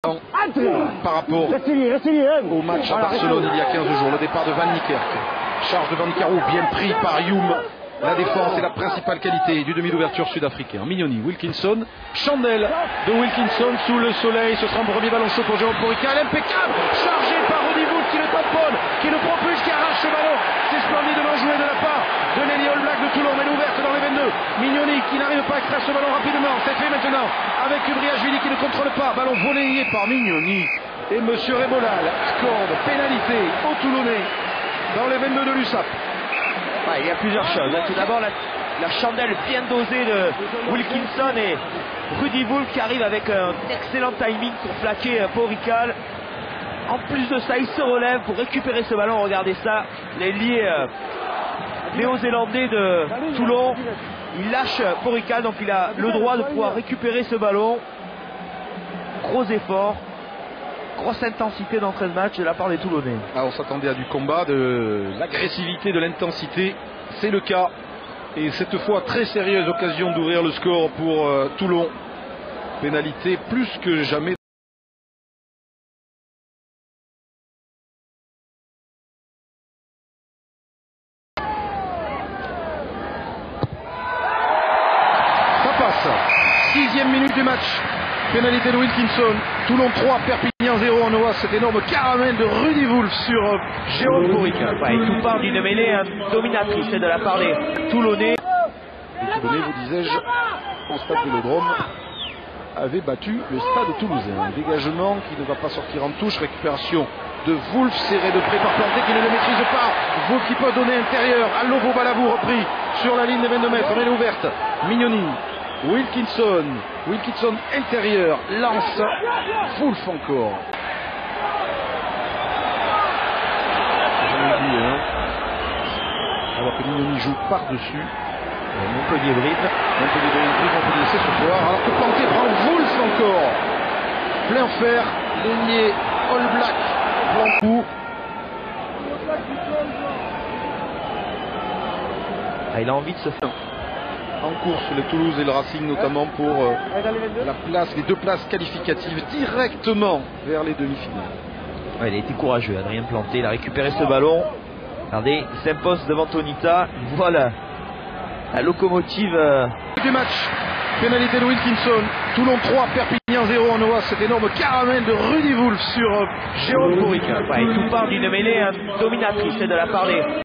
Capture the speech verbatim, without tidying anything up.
Par rapport au match à Barcelone il y a quinze jours, le départ de Van Niekerk, charge de Van Niekerk, bien pris par Youm. La défense est la principale qualité du demi d'ouverture sud-africain. Mignoni, Wilkinson, chandelle de Wilkinson sous le soleil. Ce sera un premier ballon chaud pour Jérôme Porical. Impeccable, chargé par Rudy Wood qui le tamponne, qui le propulse, qui arrache ce ballon. C'est splendidement joué de la part de l'ailier All Black de Toulon. Elle est ouverte dans les vingt-deux. Mignoni qui n'arrive pas à extraire ce ballon rapidement. C'est fait maintenant avec Briashvili qui ne contrôle pas. Ballon volé par Mignoni. Et Monsieur Rebolal accorde pénalité aux Toulonnais dans les vingt-deux de l'U S A P. Ouais, il y a plusieurs choses. Tout d'abord, la, la chandelle bien dosée de Wilkinson et Rudy Wood qui arrive avec un excellent timing pour plaquer Porical. En plus de ça, il se relève pour récupérer ce ballon. Regardez ça, l'ailier euh, néo-zélandais de Toulon. Il lâche Porical, donc il a le droit de pouvoir récupérer ce ballon. Gros effort. Grosse intensité dans treize matchs de la part des Toulonnais. Ah, on s'attendait à du combat, de l'agressivité, de l'intensité. C'est le cas. Et cette fois, très sérieuse occasion d'ouvrir le score pour euh, Toulon. Pénalité plus que jamais. Ça passe. Sixième minute du match. Pénalité de Wilkinson. Toulon trois, Perpignan zéro en O A. Cet énorme caramel de Rudy Wolf sur euh, Jérôme Porical. Ouais, tout part d'une mêlée hein, dominatrice de la part des Toulonnais. Les Toulonnais, vous disais-je, au stade Vélodrome, avait battu le stade toulousain. Un dégagement qui ne va pas sortir en touche. Récupération de Wolf, serré de près par Planté qui ne le maîtrise pas. Wolf qui peut donner intérieur. Allovo Balavou repris sur la ligne des vingt-deux mètres. Elle est ouverte. Mignoni. Wilkinson, Wilkinson intérieur, lance, Wolf encore. J'avais dit, hein. Alors que Mignoni joue par-dessus. Montpellier Brive. Montpellier Brive, Montpellier c'est ce soir. Alors que Planté prend Wolf encore. Plein fer, l'ailier All Black, plan coup. Ah, il a envie de se faire. En course, le Toulouse et le Racing notamment pour euh, la place, les deux places qualificatives directement vers les demi-finales. Ouais, il a été courageux, Adrien Planté, il a récupéré ce ballon. Regardez, il s'impose devant Tonita. Voilà la locomotive euh... du match. Pénalité de Wilkinson. Toulon trois, Perpignan zéro en O A. Cet énorme caramel de Rudy Wolf sur euh, Jérôme Porical. Ouais, tout part d'une mêlée hein, dominatrice de la part des